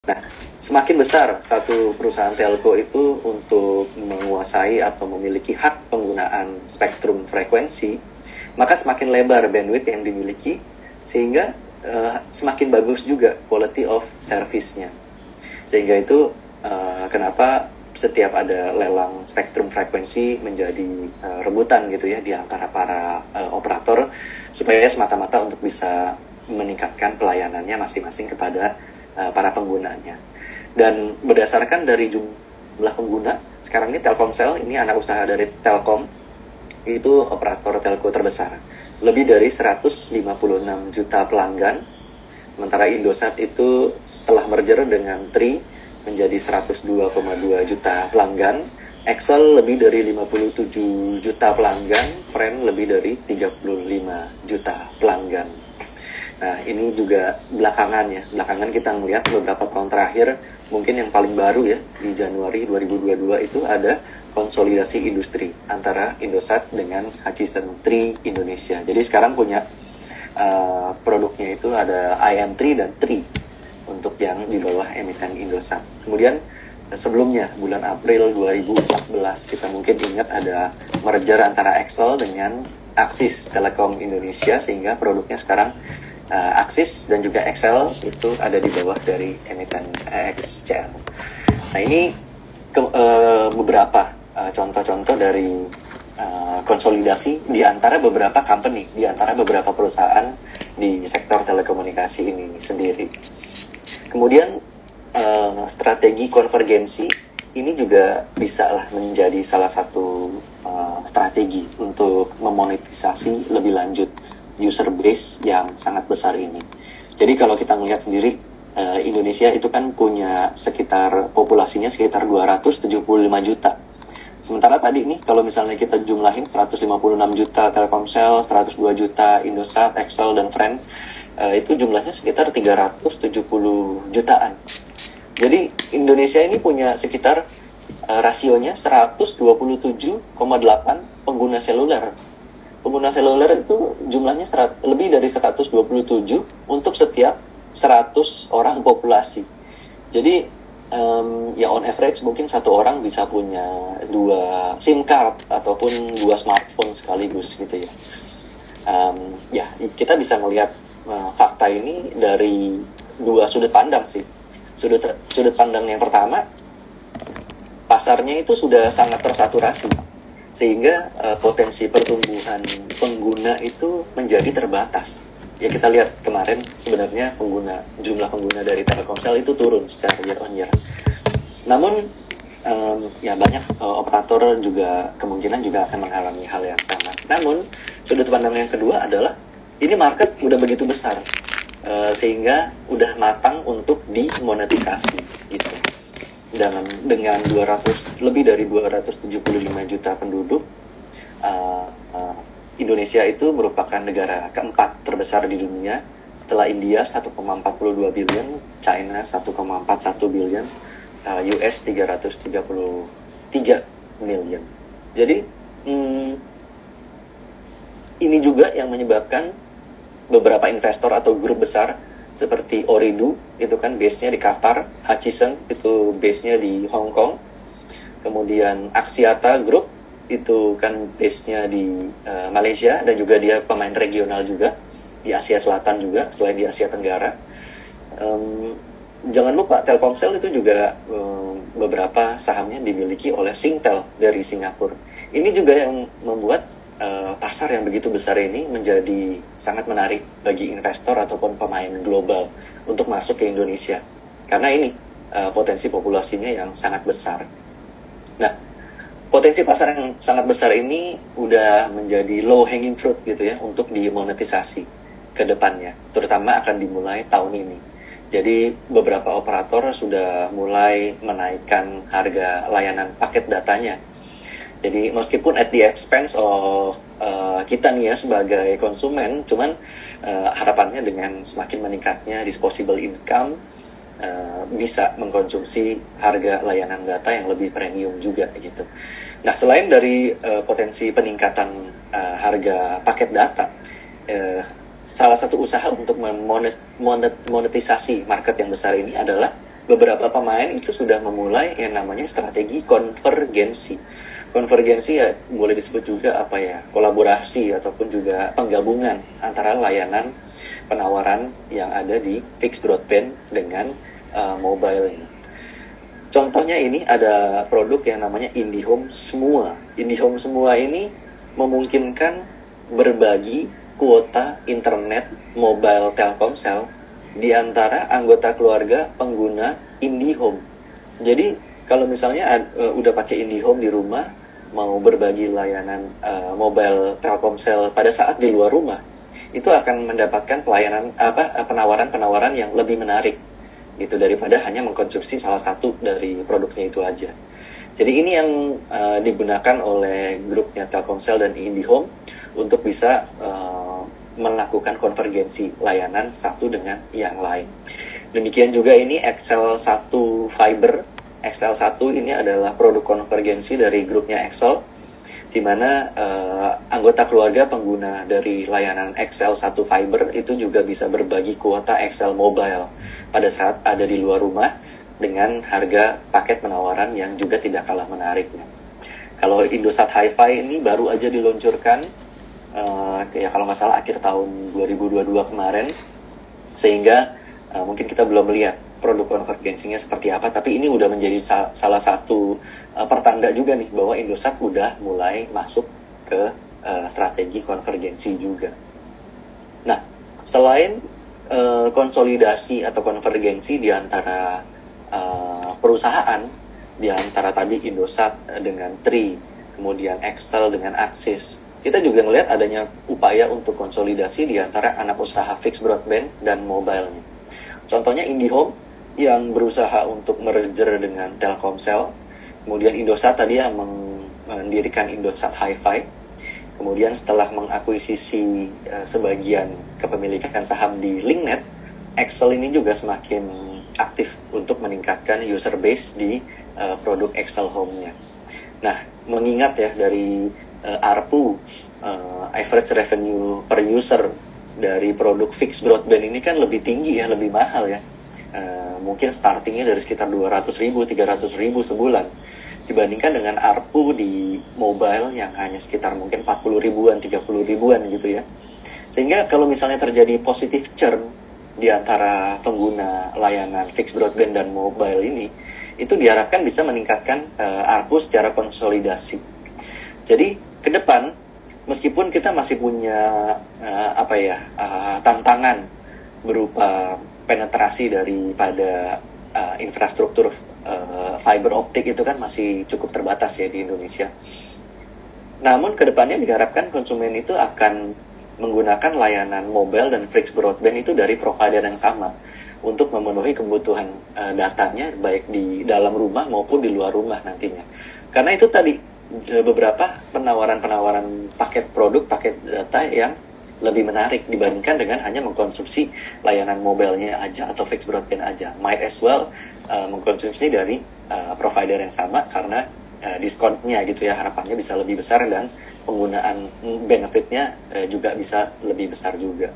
Semakin besar satu perusahaan telco itu untuk menguasai atau memiliki hak penggunaan spektrum frekuensi, maka semakin lebar bandwidth yang dimiliki, sehingga semakin bagus juga quality of service-nya. Sehingga itu kenapa setiap ada lelang spektrum frekuensi menjadi rebutan gitu ya di antara para operator, supaya semata-mata untuk bisa meningkatkan pelayanannya masing-masing kepada para penggunanya. Dan berdasarkan dari jumlah pengguna, sekarang ini Telkomsel, ini anak usaha dari Telkom, itu operator telco terbesar. Lebih dari 156 juta pelanggan, sementara Indosat itu setelah merger dengan Tri menjadi 102,2 juta pelanggan, XL lebih dari 57 juta pelanggan, Friend lebih dari 35 juta pelanggan. Nah, ini juga belakangan kita melihat beberapa tahun terakhir, mungkin yang paling baru ya, di Januari 2022 itu ada konsolidasi industri antara Indosat dengan Hutchison Tri Indonesia. Jadi sekarang punya produknya itu ada IM3 dan Tri untuk yang di bawah emiten Indosat. Kemudian sebelumnya bulan April 2014 kita mungkin ingat ada merger antara XL dengan Axis Telekom Indonesia, sehingga produknya sekarang Axis dan juga XL itu ada di bawah dari emiten XCL. Nah, ini beberapa contoh-contoh dari konsolidasi di antara beberapa company, di antara beberapa perusahaan di sektor telekomunikasi ini sendiri. Kemudian strategi konvergensi ini juga bisa lah menjadi salah satu strategi untuk memonetisasi lebih lanjut user base yang sangat besar ini. Jadi kalau kita melihat sendiri, Indonesia itu kan punya sekitar populasinya sekitar 275 juta. Sementara tadi nih kalau misalnya kita jumlahin 156 juta Telkomsel, 102 juta Indosat, XL dan Friend, itu jumlahnya sekitar 370 jutaan. Jadi Indonesia ini punya sekitar rasionya 127,8 pengguna seluler. Pengguna seluler itu jumlahnya lebih dari 127 untuk setiap 100 orang populasi. Jadi ya on average mungkin satu orang bisa punya 2 SIM card ataupun 2 smartphone sekaligus gitu ya. Ya kita bisa melihat fakta ini dari 2 sudut pandang sih. Sudut pandang yang pertama, pasarnya itu sudah sangat tersaturasi, sehingga potensi pertumbuhan pengguna itu menjadi terbatas. Ya kita lihat kemarin sebenarnya jumlah pengguna dari Telkomsel itu turun secara year on year. Namun ya banyak operator juga kemungkinan juga akan mengalami hal yang sama. Namun sudut pandang yang kedua adalah ini market udah begitu besar, sehingga udah matang untuk dimonetisasi gitu. Dengan lebih dari 275 juta penduduk, Indonesia itu merupakan negara keempat terbesar di dunia setelah India 1,42 billion, China 1,41 billion, US 333 million. Jadi ini juga yang menyebabkan beberapa investor atau grup besar seperti Ooredoo, itu kan base-nya di Qatar, Hutchison itu base-nya di Hong Kong, kemudian Axiata Group itu kan base-nya di Malaysia, dan juga dia pemain regional juga di Asia Selatan juga, selain di Asia Tenggara. Jangan lupa Telkomsel itu juga beberapa sahamnya dimiliki oleh Singtel dari Singapura. Ini juga yang membuat pasar yang begitu besar ini menjadi sangat menarik bagi investor ataupun pemain global untuk masuk ke Indonesia, karena ini potensi populasinya yang sangat besar. Nah, potensi pasar yang sangat besar ini udah menjadi low hanging fruit gitu ya untuk dimonetisasi ke depannya, terutama akan dimulai tahun ini. Jadi beberapa operator sudah mulai menaikkan harga layanan paket datanya. Jadi meskipun at the expense of kita nih ya sebagai konsumen, cuman harapannya dengan semakin meningkatnya disposable income, bisa mengkonsumsi harga layanan data yang lebih premium juga gitu. Nah, selain dari potensi peningkatan harga paket data, salah satu usaha untuk memonetisasi market yang besar ini adalah beberapa pemain itu sudah memulai yang namanya strategi konvergensi. Konvergensi ya boleh disebut juga apa ya, kolaborasi ataupun juga penggabungan antara layanan penawaran yang ada di fixed broadband dengan mobile ini. Contohnya ini ada produk yang namanya IndiHome Semua. IndiHome Semua ini memungkinkan berbagi kuota internet mobile Telkomsel di antara anggota keluarga pengguna IndiHome. Jadi kalau misalnya udah pakai IndiHome di rumah, mau berbagi layanan mobile Telkomsel pada saat di luar rumah, itu akan mendapatkan penawaran-penawaran yang lebih menarik gitu daripada hanya mengkonsumsi salah satu dari produknya itu aja. Jadi ini yang digunakan oleh grupnya Telkomsel dan IndiHome untuk bisa melakukan konvergensi layanan satu dengan yang lain. Demikian juga ini XL1 Fiber. XL1 ini adalah produk konvergensi dari grupnya XL, di mana anggota keluarga pengguna dari layanan XL1 Fiber itu juga bisa berbagi kuota XL Mobile pada saat ada di luar rumah dengan harga paket penawaran yang juga tidak kalah menariknya. Kalau Indosat Hi-Fi ini baru aja diluncurkan, ya kalau nggak salah akhir tahun 2022 kemarin, sehingga mungkin kita belum melihat produk konvergensinya seperti apa, tapi ini udah menjadi salah satu pertanda juga nih bahwa Indosat udah mulai masuk ke strategi konvergensi juga. Nah, selain konsolidasi atau konvergensi di antara perusahaan, di antara tadi Indosat dengan Tri, kemudian Excel dengan Axis, kita juga melihat adanya upaya untuk konsolidasi di antara anak usaha fixed broadband dan mobile-nya. Contohnya IndiHome yang berusaha untuk merger dengan Telkomsel, kemudian Indosat tadi yang mendirikan Indosat Hi-Fi, kemudian setelah mengakuisisi sebagian kepemilikan saham di Linknet, Excel ini juga semakin aktif untuk meningkatkan user base di produk Excel Home-nya. Nah, mengingat ya dari ARPU, average revenue per user dari produk fixed broadband ini kan lebih tinggi ya, lebih mahal ya. Mungkin startingnya dari sekitar 200.000, 300.000 sebulan dibandingkan dengan ARPU di mobile yang hanya sekitar mungkin 40 ribuan, 30 ribuan gitu ya. Sehingga kalau misalnya terjadi positive churn di antara pengguna layanan fixed broadband dan mobile ini, itu diharapkan bisa meningkatkan ARPU secara konsolidasi. Jadi ke depan, meskipun kita masih punya tantangan berupa penetrasi daripada infrastruktur fiber optik itu kan masih cukup terbatas ya di Indonesia. Namun kedepannya diharapkan konsumen itu akan menggunakan layanan mobile dan fixed broadband itu dari provider yang sama untuk memenuhi kebutuhan datanya baik di dalam rumah maupun di luar rumah nantinya. Karena itu tadi beberapa penawaran-penawaran paket produk, paket data yang lebih menarik dibandingkan dengan hanya mengkonsumsi layanan mobilenya aja atau fixed broadband aja. Might as well mengkonsumsi dari provider yang sama karena diskonnya gitu ya, harapannya bisa lebih besar dan penggunaan benefitnya juga bisa lebih besar juga.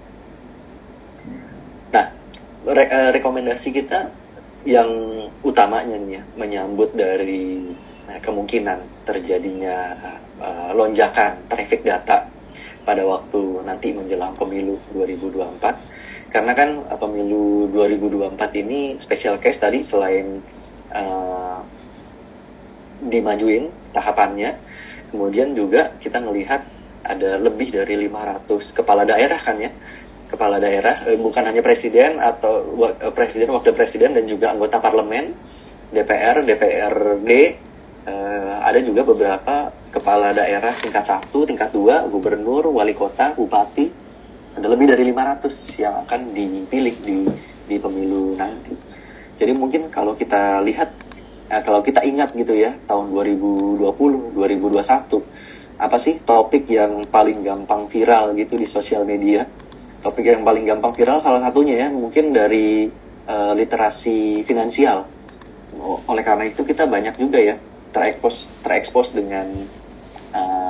Nah, rekomendasi kita yang utamanya nih ya, menyambut dari kemungkinan terjadinya lonjakan traffic data pada waktu nanti menjelang pemilu 2024. Karena kan pemilu 2024 ini special case tadi, selain dimajuin tahapannya, kemudian juga kita melihat ada lebih dari 500 kepala daerah kan ya. Kepala daerah, bukan hanya presiden atau presiden, wakil presiden, dan juga anggota parlemen, DPR, DPRD, ada juga beberapa kepala daerah tingkat 1, tingkat 2, gubernur, wali kota, bupati. Ada lebih dari 500 yang akan dipilih di pemilu nanti. Jadi mungkin kalau kita lihat, kalau kita ingat gitu ya, tahun 2020, 2021, apa sih topik yang paling gampang viral gitu di sosial media? Topik yang paling gampang viral salah satunya ya, mungkin dari literasi finansial. Oleh karena itu kita banyak juga ya terekspos dengan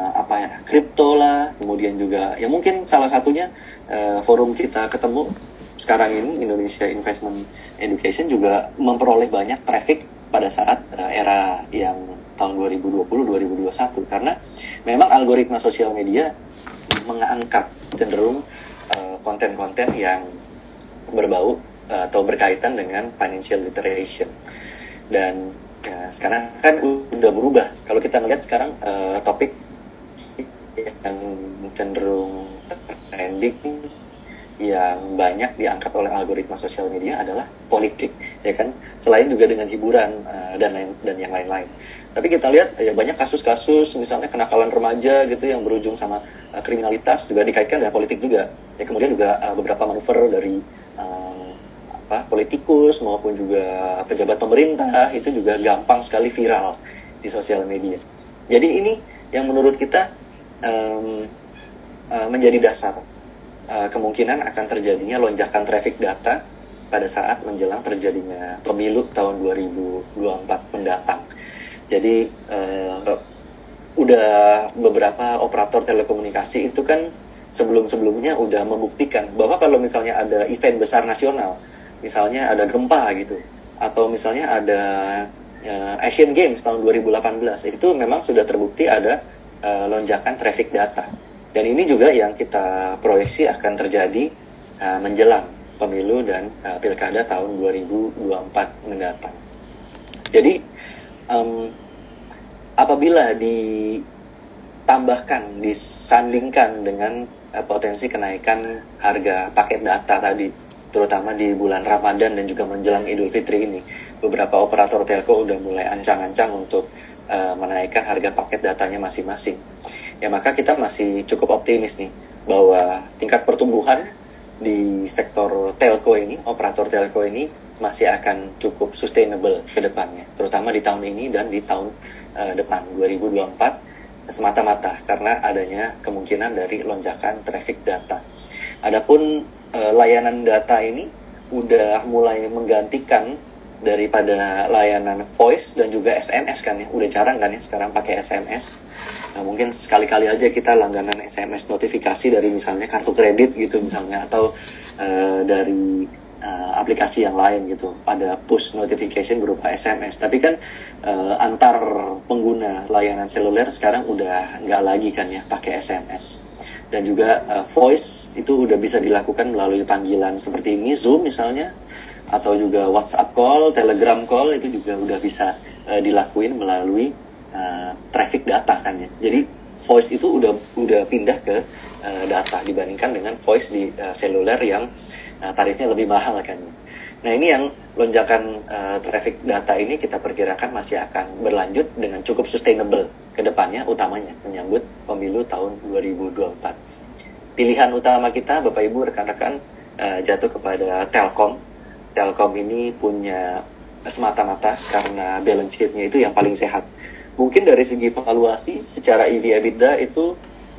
kripto lah, kemudian juga ya mungkin salah satunya forum kita ketemu sekarang ini Indonesia Investment Education juga memperoleh banyak traffic pada saat era yang tahun 2020-2021, karena memang algoritma sosial media mengangkat cenderung konten-konten yang berbau atau berkaitan dengan financial literacy. Dan sekarang kan udah berubah. Kalau kita ngeliat sekarang topik yang cenderung trending yang banyak diangkat oleh algoritma sosial media adalah politik, ya kan? Selain juga dengan hiburan dan yang lain-lain. Tapi kita lihat ya banyak kasus-kasus misalnya kenakalan remaja gitu yang berujung sama kriminalitas juga dikaitkan dengan politik juga. Ya kemudian juga beberapa manuver dari politikus maupun juga pejabat pemerintah itu juga gampang sekali viral di sosial media. Jadi ini yang menurut kita menjadi dasar kemungkinan akan terjadinya lonjakan traffic data pada saat menjelang terjadinya pemilu tahun 2024 mendatang. Jadi udah beberapa operator telekomunikasi itu kan sebelum-sebelumnya udah membuktikan bahwa kalau misalnya ada event besar nasional, misalnya ada gempa gitu, atau misalnya ada Asian Games tahun 2018, itu memang sudah terbukti ada lonjakan traffic data. Dan ini juga yang kita proyeksi akan terjadi menjelang pemilu dan pilkada tahun 2024 mendatang. Jadi apabila ditambahkan, disandingkan dengan potensi kenaikan harga paket data tadi, terutama di bulan Ramadan dan juga menjelang Idul Fitri ini, beberapa operator telco udah mulai ancang-ancang untuk menaikkan harga paket datanya masing-masing. Ya maka kita masih cukup optimis nih bahwa tingkat pertumbuhan di sektor telco ini, operator telco ini masih akan cukup sustainable ke depannya, terutama di tahun ini dan di tahun depan 2024, semata-mata karena adanya kemungkinan dari lonjakan traffic data. Adapun layanan data ini udah mulai menggantikan daripada layanan voice dan juga SMS kan ya, udah jarang kan ya sekarang pakai SMS. Nah, mungkin sekali-kali aja kita langganan SMS notifikasi dari misalnya kartu kredit gitu misalnya, atau dari aplikasi yang lain gitu, ada push notification berupa SMS. Tapi kan antar pengguna layanan seluler sekarang udah nggak lagi kan ya pakai SMS. Dan juga voice itu udah bisa dilakukan melalui panggilan seperti ini, Zoom misalnya, atau juga WhatsApp call, Telegram call, itu juga udah bisa dilakuin melalui traffic data kan ya. Jadi voice itu udah pindah ke data dibandingkan dengan voice di seluler yang tarifnya lebih mahal kan. Nah ini yang lonjakan traffic data ini kita perkirakan masih akan berlanjut dengan cukup sustainable ke depannya, utamanya menyambut pemilu tahun 2024. Pilihan utama kita Bapak Ibu rekan-rekan jatuh kepada Telkom. Telkom ini punya semata-mata karena balance sheet-nya itu yang paling sehat. Mungkin dari segi valuasi secara EV/EBITDA itu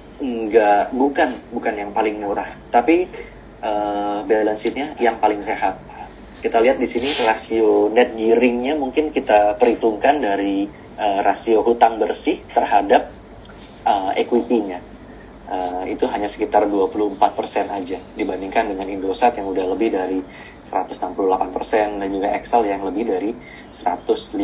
bukan yang paling murah, tapi balance sheet-nya yang paling sehat. Kita lihat di sini rasio net gearing-nya mungkin kita perhitungkan dari rasio hutang bersih terhadap equity-nya. Itu hanya sekitar 24% aja dibandingkan dengan Indosat yang udah lebih dari 168% dan juga Excel yang lebih dari 151%.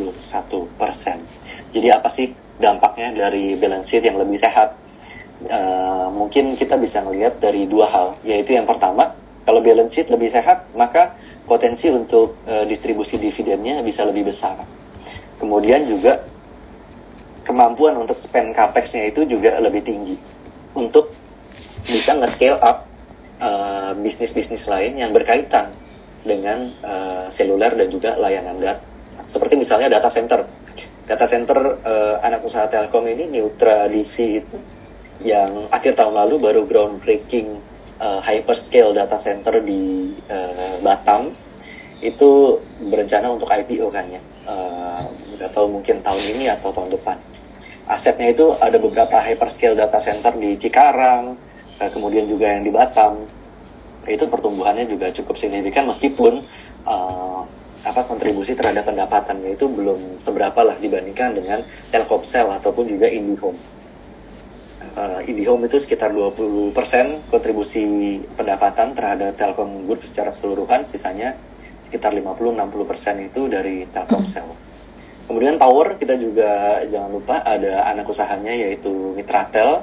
Jadi apa sih dampaknya dari balance sheet yang lebih sehat? Mungkin kita bisa melihat dari dua hal, yaitu yang pertama, kalau balance sheet lebih sehat, maka potensi untuk distribusi dividennya bisa lebih besar. Kemudian juga kemampuan untuk spend capex-nya itu juga lebih tinggi untuk bisa nge-scale up bisnis-bisnis lain yang berkaitan dengan seluler dan juga layanan data. Seperti misalnya data center. Data center anak usaha Telkom ini, Neutra DC itu, yang akhir tahun lalu baru groundbreaking hyperscale data center di Batam, itu berencana untuk IPO kan ya. Nggak tahu mungkin tahun ini atau tahun depan. Asetnya itu ada beberapa hyperscale data center di Cikarang, kemudian juga yang di Batam. Itu pertumbuhannya juga cukup signifikan meskipun kontribusi terhadap pendapatannya itu belum seberapa lah dibandingkan dengan Telkomsel ataupun juga IndiHome. IndiHome itu sekitar 20% kontribusi pendapatan terhadap Telkom Group secara keseluruhan, sisanya sekitar 50-60% itu dari Telkomsel. Kemudian Tower, kita juga jangan lupa ada anak usahanya yaitu Mitratel,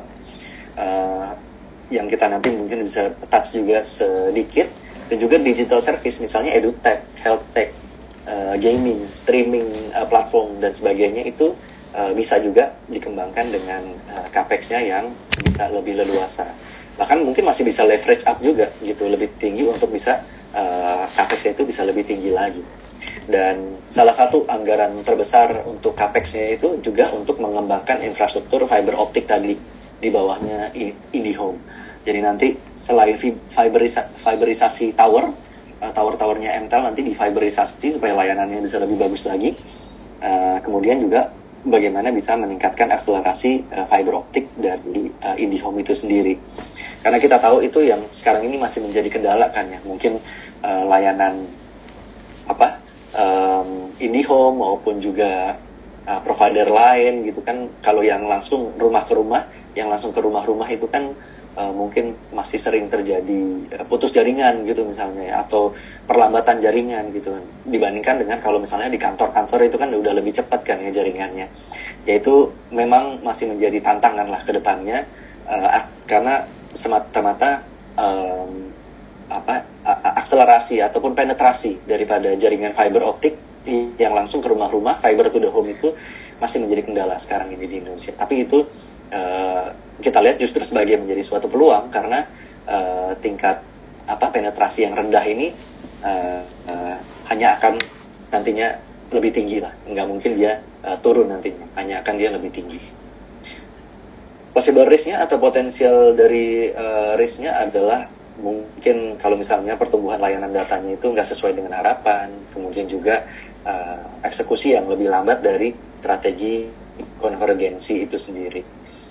yang kita nanti mungkin bisa touch juga sedikit, dan juga digital service misalnya EduTech, HealthTech, gaming, streaming platform dan sebagainya itu bisa juga dikembangkan dengan capex-nya yang bisa lebih leluasa. Bahkan mungkin masih bisa leverage up juga gitu, lebih tinggi untuk bisa capex-nya itu bisa lebih tinggi lagi. Dan salah satu anggaran terbesar untuk capex-nya itu juga untuk mengembangkan infrastruktur fiber optik tadi di bawahnya IndiHome. Jadi nanti selain fiberisasi tower-towernya Mtel nanti di fiberisasi supaya layanannya bisa lebih bagus lagi. Kemudian juga bagaimana bisa meningkatkan akselerasi fiber optik dari IndiHome itu sendiri. Karena kita tahu itu yang sekarang ini masih menjadi kendala kan ya. Mungkin layanan IndiHome maupun juga provider lain gitu kan, kalau yang langsung rumah ke rumah, yang langsung ke rumah-rumah itu kan mungkin masih sering terjadi putus jaringan gitu misalnya ya, atau perlambatan jaringan gitu dibandingkan dengan kalau misalnya di kantor-kantor itu kan udah lebih cepat kan ya jaringannya. Yaitu memang masih menjadi tantangan lah ke depannya, karena semata-mata akselerasi ataupun penetrasi daripada jaringan fiber optik yang langsung ke rumah-rumah, fiber to the home itu masih menjadi kendala sekarang ini di Indonesia. Tapi itu kita lihat justru sebagai menjadi suatu peluang, karena tingkat penetrasi yang rendah ini hanya akan nantinya lebih tinggi lah, nggak mungkin dia turun nantinya, hanya akan dia lebih tinggi. Possible risk-nya atau potensial dari risk-nya adalah mungkin kalau misalnya pertumbuhan layanan datanya itu nggak sesuai dengan harapan, kemudian juga eksekusi yang lebih lambat dari strategi konvergensi itu sendiri.